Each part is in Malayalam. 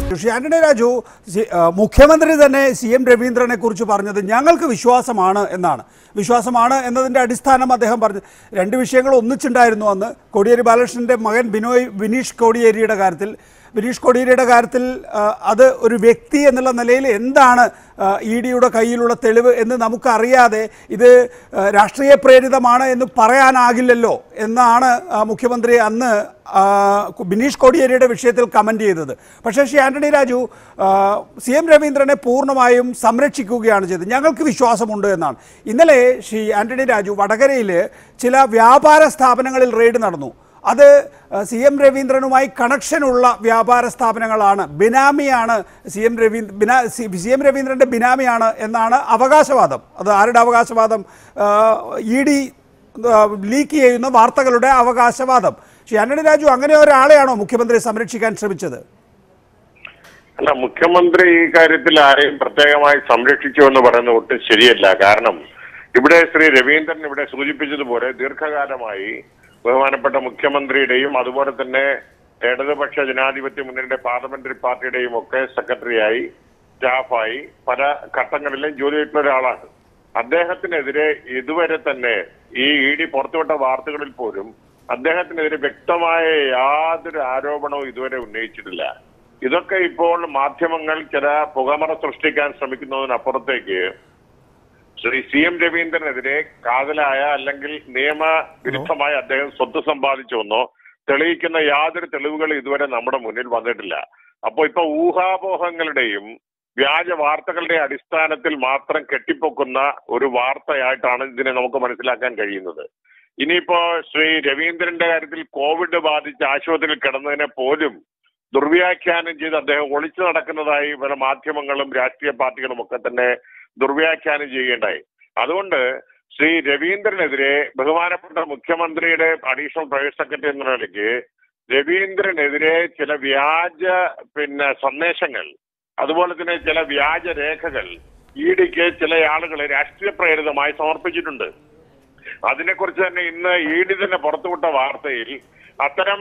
ശ്രീ ആന്റണി രാജു, മുഖ്യമന്ത്രി തന്നെ CM രവീന്ദ്രനെ കുറിച്ച് പറഞ്ഞത് ഞങ്ങൾക്ക് വിശ്വാസമാണ് എന്നാണ്. വിശ്വാസമാണ് എന്നതിൻ്റെ അടിസ്ഥാനം അദ്ദേഹം പറഞ്ഞു രണ്ട് വിഷയങ്ങൾ ഒന്നിച്ചുണ്ടായിരുന്നു അന്ന്. കോടിയേരി ബാലകൃഷ്ണൻ്റെ മകൻ ബിനീഷ് കോടിയേരിയുടെ കാര്യത്തിൽ അത് ഒരു വ്യക്തി എന്നുള്ള നിലയിൽ എന്താണ് EDയുടെ കയ്യിലുള്ള തെളിവ് എന്ന് നമുക്കറിയാതെ ഇത് രാഷ്ട്രീയ പ്രേരിതമാണ് എന്ന് പറയാനാകില്ലല്ലോ എന്നാണ് മുഖ്യമന്ത്രി അന്ന് ബിനീഷ് കോടിയേരിയുടെ വിഷയത്തിൽ കമൻ്റ് ചെയ്തത്. പക്ഷേ ശ്രീ ആന്റണി രാജു CM രവീന്ദ്രനെ പൂർണ്ണമായും സംരക്ഷിക്കുകയാണ് ചെയ്തത്. ഞങ്ങൾക്ക് വിശ്വാസമുണ്ട് എന്നാണ്. ഇന്നലെ ശ്രീ ആന്റണി രാജു വടകരയിൽ ചില വ്യാപാര സ്ഥാപനങ്ങളിൽ റെയ്ഡ് നടന്നു. അത് CM രവീന്ദ്രനുമായി കണക്ഷനുള്ള വ്യാപാര സ്ഥാപനങ്ങളാണ്. ബിനാമിയാണ് CM രവീന്ദ്രൻ്റെ ബിനാമിയാണ് എന്നാണ് അവകാശവാദം. അത് ആരുടെ അവകാശവാദം? ED ലീക്ക് ചെയ്യുന്ന വാർത്തകളുടെ അവകാശവാദം. ശ്രീ ആന്റണി രാജു, അങ്ങനെ ഒരാളെയാണോ മുഖ്യമന്ത്രി സംരക്ഷിക്കാൻ ശ്രമിച്ചത്? അല്ല, മുഖ്യമന്ത്രി ഈ കാര്യത്തിൽ ആരെയും പ്രത്യേകമായി സംരക്ഷിച്ചു എന്ന് പറയുന്നത് ഒട്ടും ശരിയല്ല. കാരണം ഇവിടെ ശ്രീ രവീന്ദ്രൻ ഇവിടെ സൂചിപ്പിച്ചതുപോലെ ദീർഘകാലമായി ബഹുമാനപ്പെട്ട മുഖ്യമന്ത്രിയുടെയും അതുപോലെ തന്നെ ഇടതുപക്ഷ ജനാധിപത്യ മുന്നണിയുടെ പാർലമെന്ററി പാർട്ടിയുടെയും ഒക്കെ സെക്രട്ടറിയായി സ്റ്റാഫായി പല ഘട്ടങ്ങളിലും ജോലി ചെയ്തിട്ടുള്ള ഒരാളാണ്. അദ്ദേഹത്തിനെതിരെ ഇതുവരെ തന്നെ ഈ ED പുറത്തുവിട്ട വാർത്തകളിൽ പോലും അദ്ദേഹത്തിനെതിരെ വ്യക്തമായ യാതൊരു ആരോപണവും ഇതുവരെ ഉന്നയിച്ചിട്ടില്ല. ഇതൊക്കെ ഇപ്പോൾ മാധ്യമങ്ങൾ ചില പുകമറ സൃഷ്ടിക്കാൻ ശ്രമിക്കുന്നതിനപ്പുറത്തേക്ക് ശ്രീ CM രവീന്ദ്രനെതിരെ കാതലായ അല്ലെങ്കിൽ നിയമവിരുദ്ധമായ അദ്ദേഹം സ്വത്ത് സമ്പാദിച്ചുവെന്നോ തെളിയിക്കുന്ന യാതൊരു തെളിവുകളും ഇതുവരെ നമ്മുടെ മുന്നിൽ വന്നിട്ടില്ല. അപ്പോൾ ഇപ്പൊ ഊഹാപോഹങ്ങളുടെയും വ്യാജ വാർത്തകളുടെ അടിസ്ഥാനത്തിൽ മാത്രം കെട്ടിപ്പൊക്കുന്ന ഒരു വാർത്തയായിട്ടാണ് ഇതിനെ നമുക്ക് മനസ്സിലാക്കാൻ കഴിയുന്നത്. ഇനിയിപ്പോ ശ്രീ രവീന്ദ്രന്റെ കാര്യത്തിൽ കോവിഡ് ബാധിച്ച് ആശുപത്രിയിൽ കിടന്നതിനെ പോലും ദുർവ്യാഖ്യാനം ചെയ്ത് അദ്ദേഹം ഒളിച്ചു നടക്കുന്നതായി പല മാധ്യമങ്ങളും രാഷ്ട്രീയ പാർട്ടികളും ഒക്കെ തന്നെ ദുർവ്യാഖ്യാനം ചെയ്യേണ്ടായി. അതുകൊണ്ട് ശ്രീ രവീന്ദ്രനെതിരെ ബഹുമാനപ്പെട്ട മുഖ്യമന്ത്രിയുടെ അഡീഷണൽ പ്രൈവറ്റ് സെക്രട്ടറി എന്ന നിലയ്ക്ക് രവീന്ദ്രനെതിരെ ചില വ്യാജ സന്ദേശങ്ങൾ, അതുപോലെ തന്നെ ചില വ്യാജ രേഖകൾ EDക്ക് ചില ആളുകൾ രാഷ്ട്രീയ പ്രേരിതമായി സമർപ്പിച്ചിട്ടുണ്ട്. അതിനെക്കുറിച്ച് തന്നെ ഇന്ന് ED തന്നെ പുറത്തുവിട്ട വാർത്തയിൽ അത്തരം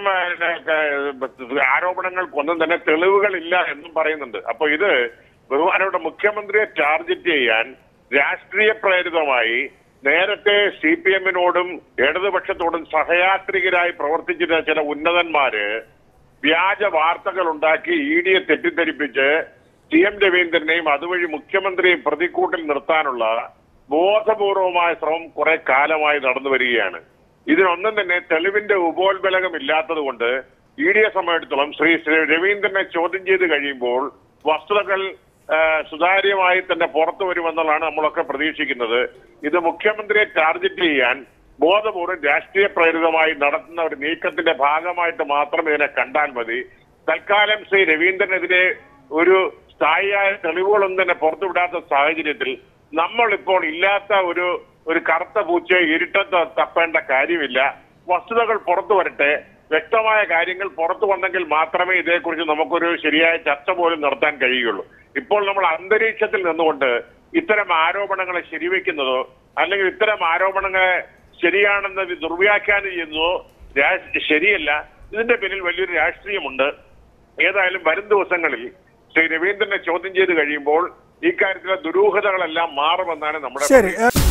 ആരോപണങ്ങൾക്കൊന്നും തന്നെ തെളിവുകളില്ല എന്നും പറയുന്നുണ്ട്. അപ്പൊ ഇത് ബഹുമാനപ്പെട്ട മുഖ്യമന്ത്രിയെ ടാർഗറ്റ് ചെയ്യാൻ രാഷ്ട്രീയ പ്രേരിതമായി നേരത്തെ CPM-നോടും ഇടതുപക്ഷത്തോടും സഹയാത്രികരായി പ്രവർത്തിച്ചിരുന്ന ചില ഉന്നതന്മാര് വ്യാജ വാർത്തകൾ ഉണ്ടാക്കി EDയെ തെറ്റിദ്ധരിപ്പിച്ച് CM രവീന്ദ്രനെയും അതുവഴി മുഖ്യമന്ത്രിയെയും പ്രതിക്കൂട്ടിൽ നിർത്താനുള്ള ബോധപൂർവമായ ശ്രമം കുറെ കാലമായി നടന്നു വരികയാണ്. ഇതിനൊന്നും തന്നെ തെളിവിന്റെ ഉപോത്ബലകം ഇല്ലാത്തത് കൊണ്ട് EDയെ സംബന്ധിച്ചിടത്തോളം ശ്രീ രവീന്ദ്രനെ ചോദ്യം ചെയ്ത് കഴിയുമ്പോൾ വസ്തുതകൾ സുതാര്യമായി തന്നെ പുറത്തു വരുമെന്നുള്ളതാണ് നമ്മളൊക്കെ പ്രതീക്ഷിക്കുന്നത്. ഇത് മുഖ്യമന്ത്രിയെ ടാർഗറ്റ് ചെയ്യാൻ ബോധപൂർവ്വം രാഷ്ട്രീയ പ്രേരിതമായി നടത്തുന്ന ഒരു നീക്കത്തിന്റെ ഭാഗമായിട്ട് മാത്രം ഇതിനെ കണ്ടാൽ മതി. തൽക്കാലം ശ്രീ രവീന്ദ്രനെതിരെ ഒരു സ്ഥായിയായ തെളിവുകളൊന്നും തന്നെ പുറത്തുവിടാത്ത സാഹചര്യത്തിൽ നമ്മളിപ്പോൾ ഇല്ലാത്ത ഒരു കറുത്ത പൂച്ചയെ ഇരുട്ടത്ത് തപ്പേണ്ട കാര്യമില്ല. വസ്തുതകൾ പുറത്തു വരട്ടെ. വ്യക്തമായ കാര്യങ്ങൾ പുറത്തു വന്നെങ്കിൽ മാത്രമേ ഇതേക്കുറിച്ച് നമുക്കൊരു ശരിയായ ചർച്ച പോലും നടത്താൻ കഴിയുള്ളൂ. ഇപ്പോൾ നമ്മൾ അന്തരീക്ഷത്തിൽ നിന്നുകൊണ്ട് ഇത്തരം ആരോപണങ്ങളെ ശരിവെക്കുന്നതോ അല്ലെങ്കിൽ ഇത്തരം ആരോപണങ്ങളെ ശരിയാണെന്ന് ദുർവ്യാഖ്യാനം ചെയ്യുന്നതോ ശരിയല്ല. ഇതിന്റെ പിന്നിൽ വലിയൊരു രാഷ്ട്രീയമുണ്ട്. ഏതായാലും വരും ദിവസങ്ങളിൽ ശ്രീ രവീന്ദ്രനെ ചോദ്യം ചെയ്ത് കഴിയുമ്പോൾ ഇക്കാര്യത്തിലെ ദുരൂഹതകളെല്ലാം മാറുമെന്നാണ് നമ്മുടെ